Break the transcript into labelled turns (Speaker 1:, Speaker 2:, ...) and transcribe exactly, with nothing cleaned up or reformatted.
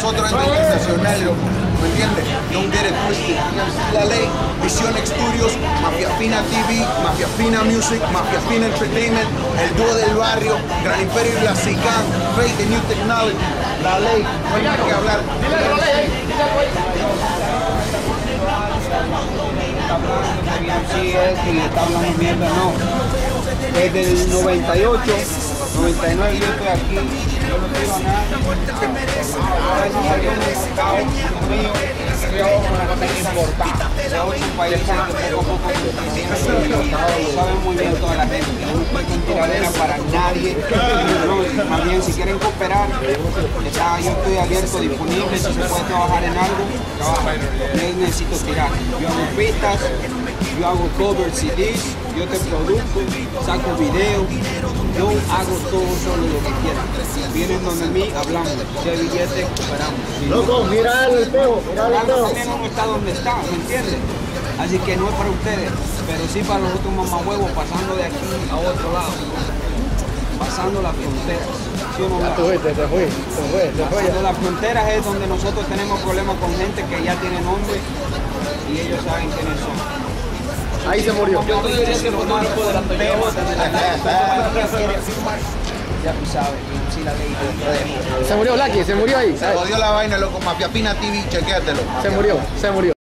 Speaker 1: nosotros es internacional, loco. ¿Me entiendes? Don't get it twisted. La ley, Visión Studios, Mafia Fina T V, Mafia Fina Music, Mafia Fina Entertainment, el dúo del barrio, Gran Imperio y Blasicán, Faith and New Technology. La ley, no hay nada que hablar.
Speaker 2: Dile la ley, dile
Speaker 3: Sí, es que le está hablando mierda, no. Desde el noventa y ocho, noventa y nueve yo estoy aquí, yo no quiero a nadie. Gracias a Dios me he sacado mío, creo una cosa importante. De ocho países que poco a poco saben muy bien toda la gente, que no es tiradera para nadie. No, más bien si quieren cooperar, está, yo estoy abierto, disponible, si se puede trabajar en algo, trabaja. Yo necesito tirar. Yo hago pistas, yo hago cover C Ds, yo te produzco, saco videos, yo hago todo solo lo que quieran. Vienen donde mí, hablamos, si hay billetes, cooperamos. Si
Speaker 2: loco, mira el espejo, mira el espejo.
Speaker 3: también uno está donde está, ¿me entiendes? Así que no es para ustedes, pero sí para los otros mamahuevos, pasando de aquí a otro lado, pasando las fronteras. ¿Sí o no?
Speaker 2: Ya te fuiste, te fue, te fue, te fue.
Speaker 3: Pasando las fronteras es donde nosotros tenemos problemas con gente que ya tiene nombre y ellos saben quiénes son.
Speaker 2: Ahí se murió.
Speaker 3: Yo estoy diciendo fotógrafo de la Toyota. Ya tú sabes, si la ley
Speaker 2: Se murió Blacky, se murió ahí.
Speaker 1: Se jodió la vaina, loco. Mafia Fina T V, chequéatelo.
Speaker 2: Se murió, se murió.